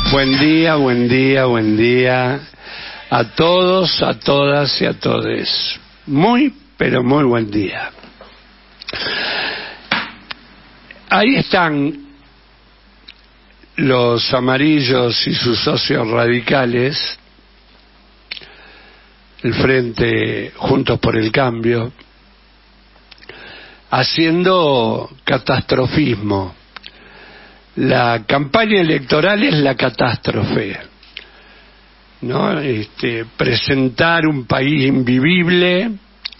Buen día, buen día, buen día a todos, a todas y a todes. Muy, pero muy buen día. Ahí están los amarillos y sus socios radicales, el Frente Juntos por el Cambio, haciendo catastrofismo. La campaña electoral es la catástrofe, ¿no? Presentar un país invivible,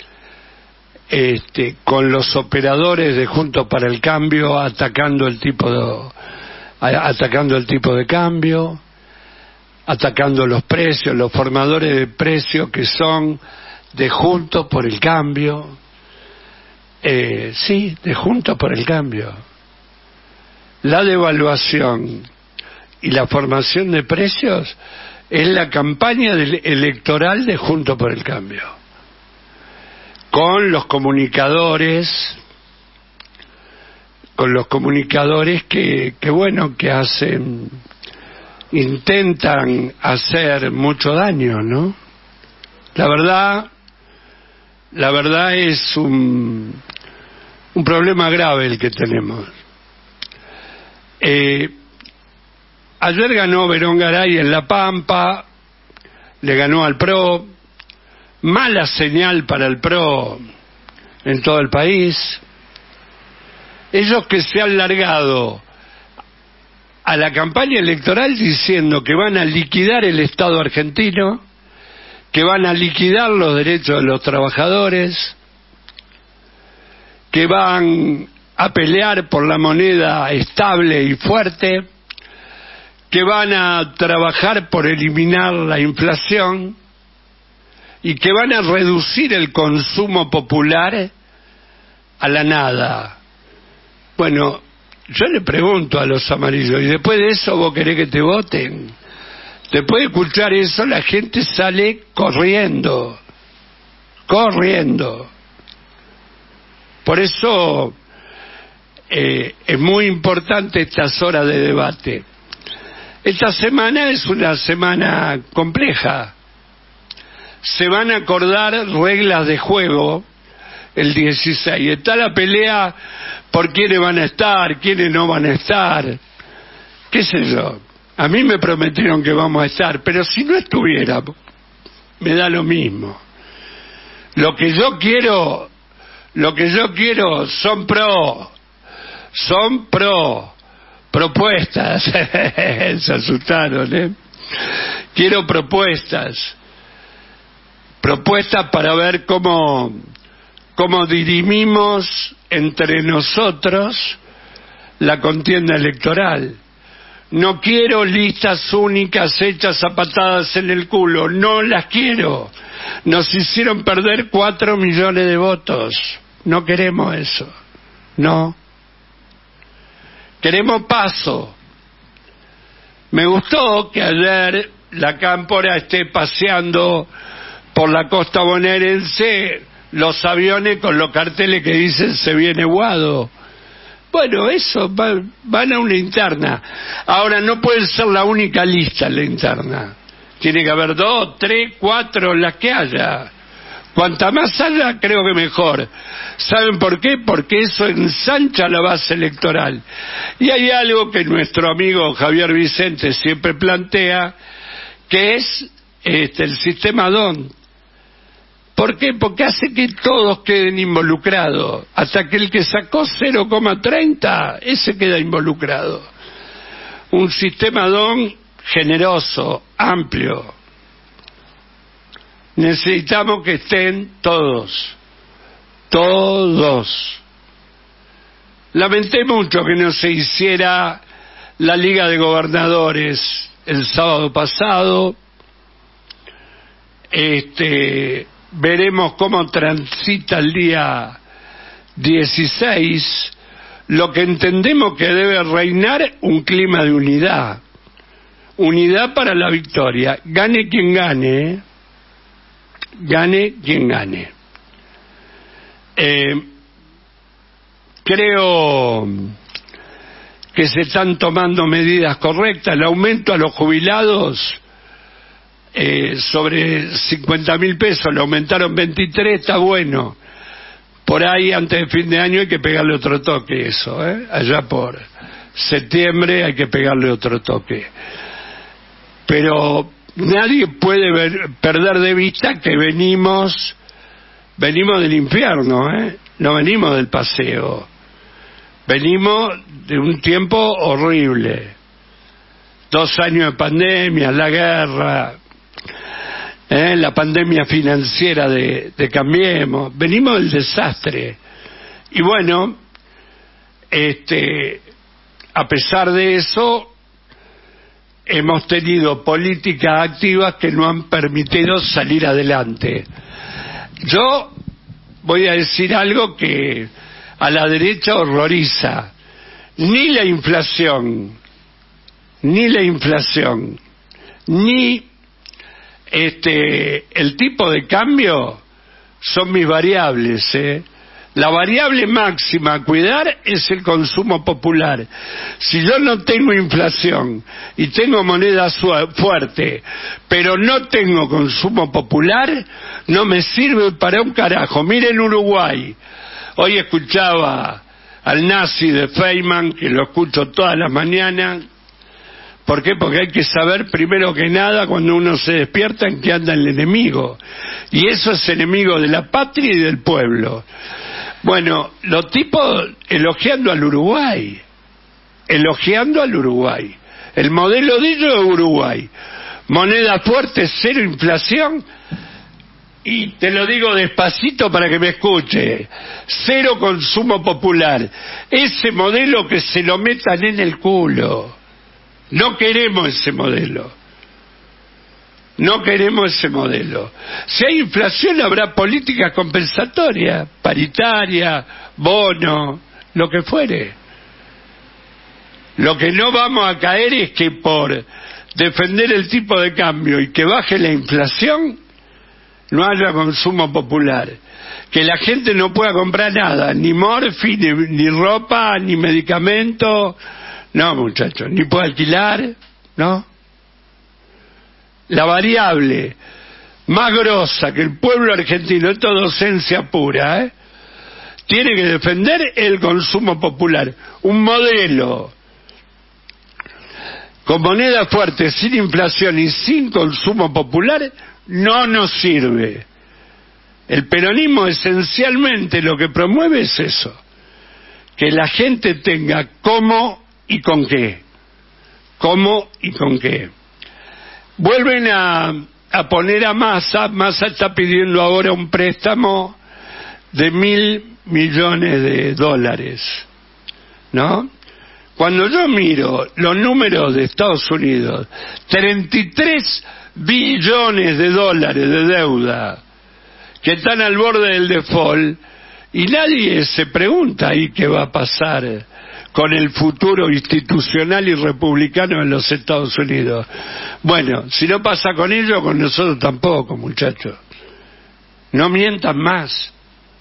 con los operadores de Juntos para el Cambio atacando el tipo de cambio, atacando los precios, los formadores de precios que son de Juntos por el Cambio, sí, de Juntos por el Cambio. La devaluación y la formación de precios es la campaña electoral de Juntos por el Cambio, con los comunicadores que intentan hacer mucho daño, ¿no? La verdad es un problema grave el que tenemos. Ayer ganó Verón Garay en La Pampa, le ganó al PRO, mala señal para el PRO en todo el país. Ellos que se han largado a la campaña electoral diciendo que van a liquidar el Estado argentino, que van a liquidar los derechos de los trabajadores, que van a pelear por la moneda estable y fuerte, que van a trabajar por eliminar la inflación y que van a reducir el consumo popular a la nada. Bueno, yo le pregunto a los amarillos, ¿y después de eso vos querés que te voten? Después de escuchar eso, la gente sale corriendo. Por eso es muy importante estas horas de debate. Esta semana es una semana compleja. Se van a acordar reglas de juego el 16. Está la pelea por quiénes van a estar, quiénes no van a estar. ¿Qué sé yo? A mí me prometieron que vamos a estar, pero si no estuviéramos, me da lo mismo. Lo que yo quiero son propuestas. Se asustaron, ¿eh? Quiero propuestas para ver cómo dirimimos entre nosotros la contienda electoral. No quiero listas únicas hechas a patadas en el culo, no las quiero. Nos hicieron perder 4 millones de votos. No queremos eso, no. Queremos paso. Me gustó que ayer la Cámpora esté paseando por la costa bonaerense los aviones con los carteles que dicen se viene Guado. Bueno, eso van a una interna. Ahora no puede ser la única lista la interna. Tiene que haber 2, 3, 4, las que haya. Cuanta más haya, creo que mejor. ¿Saben por qué? Porque eso ensancha la base electoral. Y hay algo que nuestro amigo Javier Vicente siempre plantea, que es el sistema DON. ¿Por qué? Porque hace que todos queden involucrados. Hasta que el que sacó 0,30, ese queda involucrado. Un sistema DON generoso, amplio. Necesitamos que estén todos. Lamenté mucho que no se hiciera la Liga de Gobernadores el sábado pasado. Veremos cómo transita el día 16. Lo que entendemos que debe reinar un clima de unidad. Unidad para la victoria. Gane quien gane. Gane quien gane. Creo que se están tomando medidas correctas. El aumento a los jubilados sobre 50.000 pesos, le aumentaron 23, está bueno. Por ahí antes de fin de año hay que pegarle otro toque eso, allá por septiembre hay que pegarle otro toque. Pero nadie puede perder de vista que venimos del infierno, no venimos del paseo, venimos de un tiempo horrible, 2 años de pandemia, la guerra, la pandemia financiera de Cambiemos, venimos del desastre. Y bueno, a pesar de eso, hemos tenido políticas activas que nos han permitido salir adelante. Yo voy a decir algo que a la derecha horroriza: ni la inflación, ni el tipo de cambio son mis variables, La variable máxima a cuidar es el consumo popular. Si yo no tengo inflación y tengo moneda fuerte, pero no tengo consumo popular, no me sirve para un carajo. Miren Uruguay. Hoy escuchaba al nazi de Feynman, que lo escucho todas las mañanas. ¿Por qué? Porque hay que saber primero que nada cuando uno se despierta en qué anda el enemigo. Y eso es enemigo de la patria y del pueblo. Bueno, los tipos elogiando al Uruguay. El modelo de ellos es Uruguay. Moneda fuerte, cero inflación. Y te lo digo despacito para que me escuche. Cero consumo popular. Ese modelo que se lo metan en el culo. No queremos ese modelo. Si hay inflación habrá políticas compensatorias, paritaria, bono, lo que fuere. Lo que no vamos a caer es que por defender el tipo de cambio y que baje la inflación, no haya consumo popular. Que la gente no pueda comprar nada, ni morfi, ni ropa, ni medicamento. No, muchachos, ni puede alquilar, ¿no? La variable más grosa que el pueblo argentino, esto es docencia pura, tiene que defender el consumo popular. Un modelo con moneda fuerte, sin inflación y sin consumo popular, no nos sirve. El peronismo esencialmente lo que promueve es eso, que la gente tenga cómo y con qué. Vuelven a poner a Massa está pidiendo ahora un préstamo de $1.000 millones, ¿no? Cuando yo miro los números de Estados Unidos, 33 billones de dólares de deuda que están al borde del default, y nadie se pregunta ahí qué va a pasar con el futuro institucional y republicano en los Estados Unidos. Bueno, si no pasa con ellos, con nosotros tampoco, muchachos. No mientan más.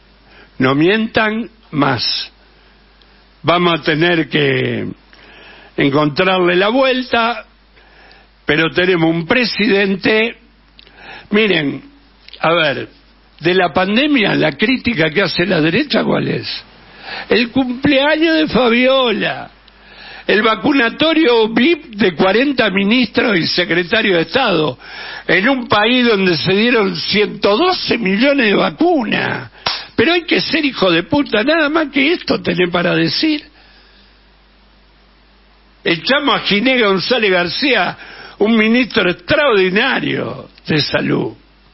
Vamos a tener que encontrarle la vuelta, pero tenemos un presidente. Miren, a ver, de la pandemia, la crítica que hace la derecha, ¿cuál es? El cumpleaños de Fabiola, el vacunatorio VIP de 40 ministros y secretarios de Estado, en un país donde se dieron 112 millones de vacunas. Pero hay que ser hijo de puta, nada más que esto tenés para decir. Echamos a Ginés González García, un ministro extraordinario de salud.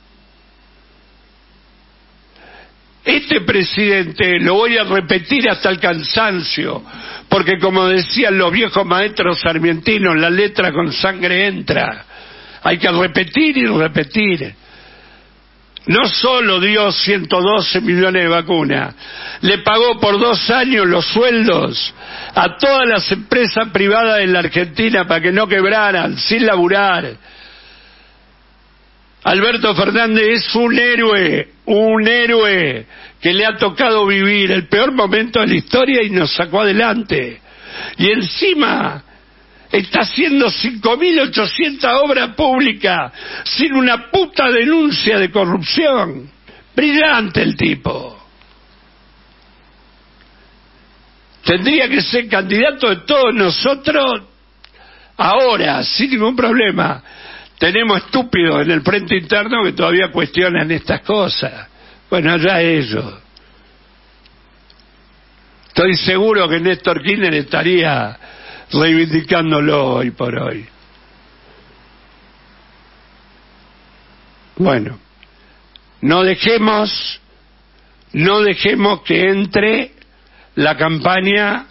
Este presidente, lo voy a repetir hasta el cansancio, porque como decían los viejos maestros sarmientinos, la letra con sangre entra. Hay que repetir y repetir. No solo dio 112 millones de vacunas, le pagó por 2 años los sueldos a todas las empresas privadas en la Argentina para que no quebraran, sin laburar. Alberto Fernández es un héroe que le ha tocado vivir el peor momento de la historia y nos sacó adelante. Y encima está haciendo 5.800 obras públicas sin una puta denuncia de corrupción. Brillante el tipo. Tendría que ser candidato de todos nosotros ahora, sin ningún problema. Tenemos estúpidos en el frente interno que todavía cuestionan estas cosas. Bueno, ya ellos. Estoy seguro que Néstor Kirchner estaría reivindicándolo hoy por hoy. Bueno, no dejemos que entre la campaña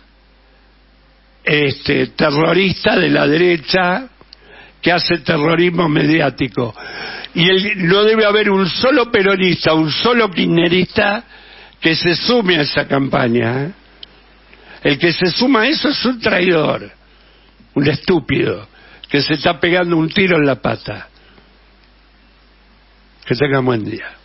terrorista de la derecha que hace terrorismo mediático. Y no debe haber un solo peronista, un solo kirchnerista que se sume a esa campaña. El que se suma a eso es un traidor, un estúpido, que se está pegando un tiro en la pata. Que tengan buen día.